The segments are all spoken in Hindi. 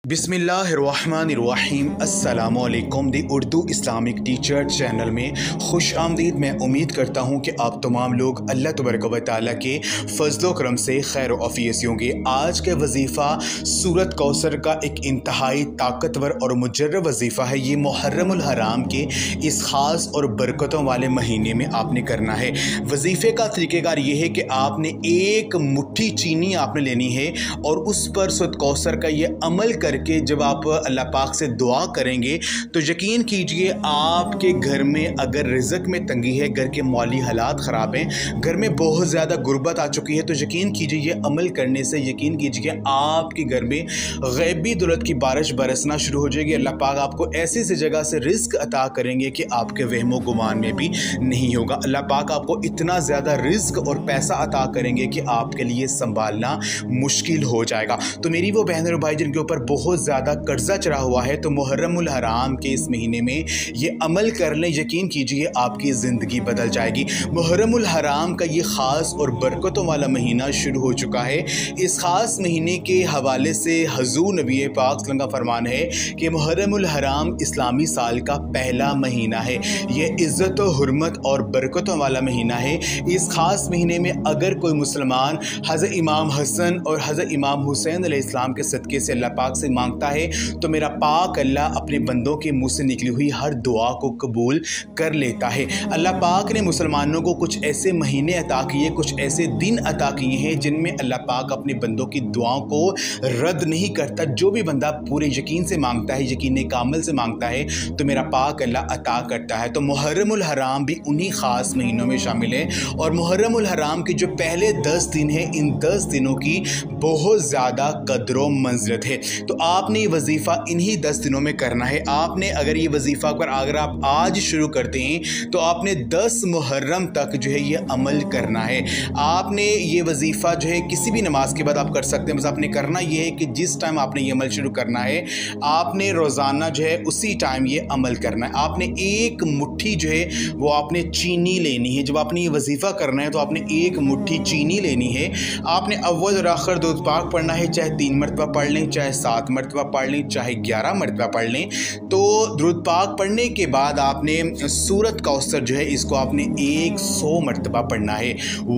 बिस्मिल्लाहिर्रहमानिर्रहीम अस्सलामुअलैकुम the Urdu Islamic teacher channel में खुश आमदीद। मैं उम्मीद करता हूँ कि आप तमाम लोग अल्लाह तबारक व तआला के फ़ज़्ल व करम से खैर व आफ़ियत से होंगे। आज का वजीफ़ा सूरत कौसर का एक इंतहाई ताकतवर और मुजर्रब वजीफ़ा है। ये मुहर्रमुल हराम के इस ख़ास और बरकतों वाले महीने में आपने करना है। वजीफ़े का तरीक़ेकार ये है कि आपने एक मुट्ठी चीनी आपने लेनी है और उस पर सूरत कौसर का ये अमल करके जब आप अल्लाह पाक से दुआ करेंगे तो यकीन कीजिए आपके घर में अगर रिज़्क़ में तंगी है, घर के माली हालात ख़राब हैं, घर में बहुत ज़्यादा गुर्बत आ चुकी है, तो यकीन कीजिए ये अमल करने से यकीन कीजिए आपके घर में गैबी दौलत की बारिश बरसना शुरू हो जाएगी। अल्लाह पाक आपको ऐसी सी जगह से रिज़्क़ अता करेंगे कि आपके वहमो गुमान में भी नहीं होगा। अल्लाह पाक आपको इतना ज़्यादा रिज़्क़ और पैसा अता करेंगे कि आपके लिए संभालना मुश्किल हो जाएगा। तो मेरी वो बहन और भाई जिनके ऊपर बहुत ज़्यादा कर्जा चढ़ा हुआ है, तो मुहर्रमुल हराम के इस महीने में ये अमल कर लें, यकीन कीजिए आपकी ज़िंदगी बदल जाएगी। मुहर्रमुल हराम का ये ख़ास और बरकतों वाला महीना शुरू हो चुका है। इस ख़ास महीने के हवाले से हज़ूर नबी पाक सल्लल्लाहु अलैहि वसल्लम का फरमान है कि मुहर्रमुल हराम इस्लामी साल का पहला महीना है। ये इज़्ज़त व हुर्मत और बरकतों वाला महीना है। इस ख़ास महीने में अगर कोई मुसलमान हज़रत इमाम हसन और हज़रत इमाम हुसैन अलैहिस्सलाम के सदक़े से अल्लाह पाक से मांगता है तो मेरा पाक अल्लाह अपने बंदों के मुंह से निकली हुई हर दुआ को कबूल कर लेता है। अल्लाह पाक ने मुसलमानों को कुछ ऐसे महीने अता किए, कुछ ऐसे दिन अता किए हैं जिनमें अल्लाह पाक अपने बंदों की दुआओं को रद्द नहीं करता। जो भी बंदा पूरे यकीन से मांगता है, यकीन कामिल से मांगता है, तो मेरा पाक अल्लाह अता करता है। तो मुहर्रमुल हराम भी उन्हीं ख़ास महीनों में शामिल है और मुहर्रमुल हराम के जो पहले 10 दिन हैं, इन 10 दिनों की बहुत ज़्यादा कदर व मंज़िलत है। तो आपने ये वजीफ़ा इन्हीं 10 दिनों में करना है। आपने अगर ये वजीफ़ा पर अगर आप आज शुरू करते हैं तो आपने 10 मुहर्रम तक जो है ये अमल करना है। आपने ये वजीफ़ा जो है किसी भी नमाज के बाद आप कर सकते हैं। बस आपने करना ये है कि जिस टाइम आपने ये अमल शुरू करना है आपने रोज़ाना जो है उसी टाइम ये अमल करना है। आपने एक मुट्ठी जो है वो आपने चीनी लेनी है। जब आपने ये वजीफ़ा करना है तो आपने एक मुट्ठी चीनी लेनी है। आपने अव्वल और आखिर दुरूद पाक पढ़ना है, चाहे 3 मरतबा पढ़ लें, चाहे 7 मरतबा पढ़ लें, चाहे 11 मरतबा पढ़ लें। तो दुरूद पाक पढ़ने के बाद आपने सूरत कौसर जो है इसको आपने 100 मरतबा पढ़ना है।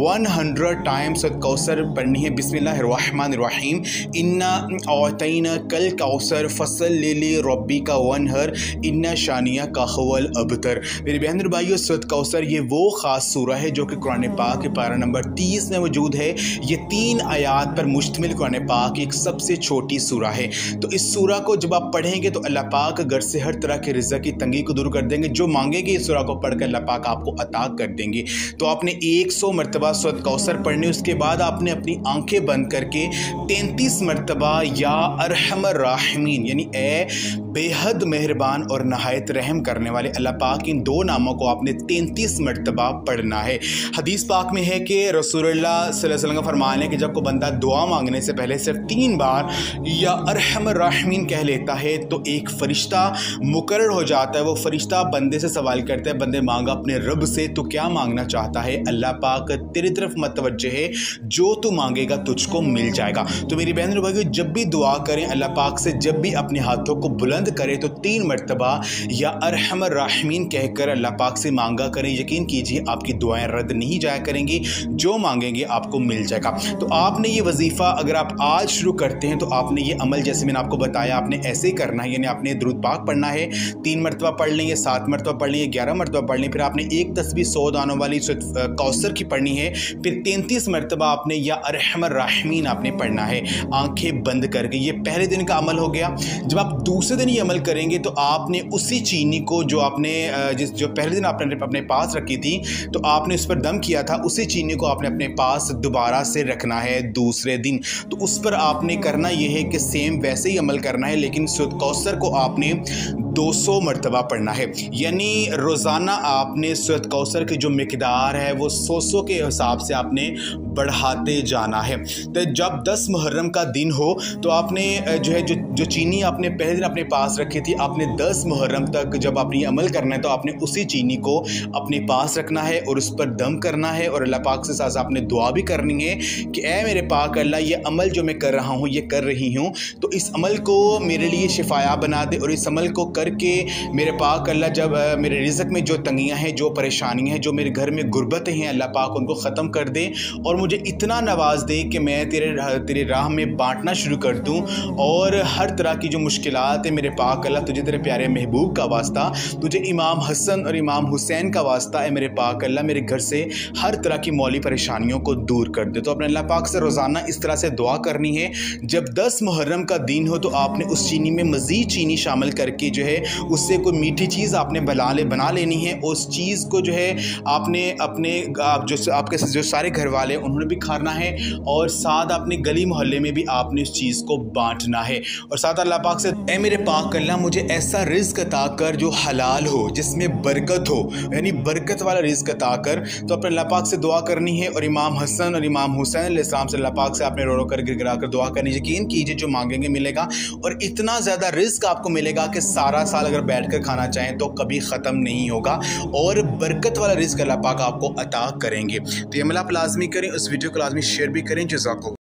100 टाइम्स सूरत कौसर पढ़नी है। बिस्मिल्लाहिर्रहमानिर्रहीम इन्ना औतैना कल कौसर फसल ले रब्बी का वनहर इन्ना शानिया का खवल अबतर। मेरे बहन और भाइयों, सूरत कौसर ये वो ख़ास सूरा है जो कि कुरान पाक के पारा नंबर 30 में मौजूद है। ये 3 आयात पर मुश्तमिल कुरान पाक की एक सबसे छोटी सूरा है। तो इस सूरा को जब आप पढ़ेंगे तो अल्लाह पाक घर से हर तरह के रिज़्क़ की तंगी को दूर कर देंगे। जो मांगेंगे इस सूरा को पढ़कर अल्लाह पाक आपको अता कर देंगे। तो आपने 100 मरतबा सूरत कौसर पढ़ने, उसके बाद आपने अपनी आंखें बंद करके 33 मरतबा या अरहमर राहिमीन यानी ए बेहद मेहरबान और नहायत रहम करने वाले अल्लाह पाक इन 2 नामों को आपने 33 मरतबा पढ़ना है। हदीस पाक में है कि रसूलुल्लाह सल्लल्लाहु अलैहि वसल्लम का फरमान है कि जब कोई बंदा दुआ मांगने से पहले सिर्फ 3 बार या अरहमर राहिमीन कह लेता है तो एक फ़रिश्ता मुकर्रर हो जाता है। वो फ़रिश्ता बंदे से सवाल करता है, बंदे मांगा अपने रब से, तो क्या मांगना चाहता है? अल्लाह पाक तेरी तरफ मतवज्जे है, जो तू मांगेगा तुझको मिल जाएगा। तो मेरी बहन और भाइयों, जब भी दुआ करें अल्लाह पाक से, जब भी अपने हाथों को बुलंद करें तो 3 मरतबा या अरहमर राहिमीन कहकर अल्लाह पाक से मांगा करें। यकीन कीजिए आपकी दुआएं रद्द नहीं जाया करेंगी, जो मांगेंगे आपको मिल जाएगा। तो आपने ये वजीफ़ा अगर आप आज शुरू करते हैं तो आपने ये अमल जैसे मैंने आपको बताया आपने ऐसे ही करना है। यानी आपने दुरूद पाक पढ़ना है, 3 मरतबा पढ़ लेंगे, 7 मरतबा पढ़ लेंगे, 11 मरतबा पढ़ लें। फिर आपने एक तस्बीह 100 दानों वाली सूरत कौसर की पढ़नी है। फिर 33 मरतबा आपने या अरहमर राहिमीन आपने पढ़ना है आंखें बंद करके। ये पहले दिन का अमल हो गया। जब आप दूसरे दिन ये अमल करेंगे तो आपने उसी चीनी को जो आपने जो पहले दिन आपने अपने पास रखी थी तो आपने उस पर दम किया था, उसी चीनी को आपने अपने पास दोबारा से रखना है दूसरे दिन। तो उस पर आपने करना यह है कि सेम वैसे ही अमल करना है, लेकिन सूरत कौसर को आपने 200 मरतबा पढ़ना है। यानी रोज़ाना आपने सूरत कौसर की जो मिकदार है वो 100 के हिसाब से आपने बढ़ाते जाना है। तो जब 10 मुहर्रम का दिन हो तो आपने जो चीनी आपने पहले दिन अपने पास रखी थी, आपने 10 मुहर्रम तक जब आपने अमल करना है तो आपने उसी चीनी को अपने पास रखना है और उस पर दम करना है और अल्लाह पाक से साथ आपने दुआ भी करनी है कि ऐ मेरे पाक अल्लाह, ये अमल जो मैं कर रहा हूँ, ये कर रही हूँ, तो इस अमल को मेरे लिए शिफाया बना दे और इस अमल को करके मेरे पाक अल्लाह जब मेरे रिज़्क़ में जो तंगियाँ हैं, जो परेशानियाँ हैं, जो मेरे घर में गुर्बतें हैं, अल्लाह पाक उनको ख़त्म कर दे और मुझे इतना नवाज दे कि मैं तेरे राह में बांटना शुरू कर दूँ और हर तरह की जो मुश्किलात है मेरे पाक अल्लाह, तुझे तेरे प्यारे महबूब का वास्ता, तुझे इमाम हसन और इमाम हुसैन का वास्ता है मेरे पाक अल्लाह, मेरे घर से हर तरह की मौली परेशानियों को दूर कर दे। तो अपने अल्लाह पाक से रोज़ाना इस तरह से दुआ करनी है। जब 10 मुहर्रम का दिन हो तो आपने उस चीनी में मज़ीद चीनी शामिल करके जो है उससे कोई मीठी चीज़ आपने बना लेनी है। उस चीज़ को जो है आपने आपके जो सारे घर वाले उन्होंने भी खाना है और साथ अपने गली मोहल्ले में भी आपने उस चीज़ को बांटना है। और साथ अल्लाह पाक से, ऐ मेरे पाक अल्लाह, मुझे ऐसा रिज़्क़ अता कर जो हलाल हो, जिसमें बरकत हो, यानी बरकत वाला रिज़्क़ अता कर। तो अपने अल्लाह पाक से दुआ करनी है और इमाम हसन और इमाम हुसैन अलैहिस्सलाम से अल्लाह पाक से आपने रो रो कर गिड़गिड़ा कर दुआ करनी। यकीन कीजिए जो मांगेंगे मिलेगा और इतना ज़्यादा रिज़्क़ आपको मिलेगा कि सारा साल अगर बैठ कर खाना चाहें तो कभी ख़त्म नहीं होगा और बरकत वाला रिज़्क़ अल्लाह पाक आपको अता करेंगे। तो ये अमल आप लाज़मी करें, उस वीडियो को लाज़मी शेयर भी करें। जज़ाकल्लाह।